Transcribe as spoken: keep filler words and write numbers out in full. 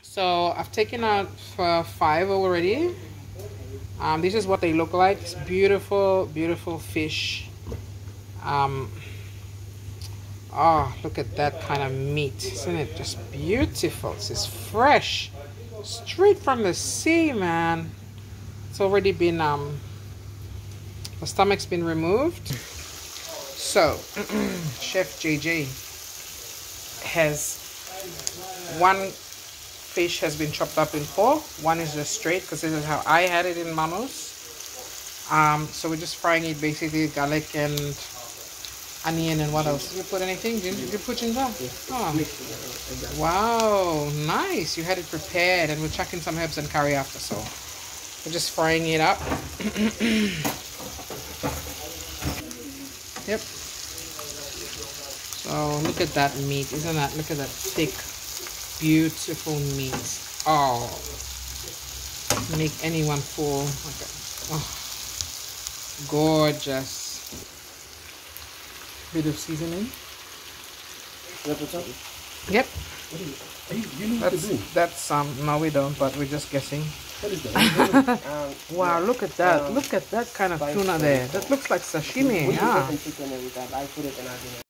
So I've taken out uh, five already. Um, this is what they look like. It's beautiful, beautiful fish. Um, oh, look at that kind of meat. Isn't it just beautiful? This is fresh. Straight from the sea, man. It's already been, um, the stomach's been removed. So, Chef J J has one fish has been chopped up in four. One is just straight because this is how I had it in Mama's. Um, so we're just frying it basically garlic and onion and what else? Did you put anything? Did you, did you put ginger? Oh. Wow, nice. You had it prepared, and we're chucking some herbs and curry after. So we're just frying it up. Yep. So look at that meat. Isn't that? Look at that thick, beautiful meat. Oh, make anyone full. Okay. Oh, gorgeous. Bit of seasoning. Yep. What is it? You, you need That's, to do. that's um. No, we don't. But we're just guessing. What is that? um, Wow, look at that. um, Look at that kind of spice tuna there. That looks like sashimi. we do Yeah. different chicken and that. I put it in our dinner.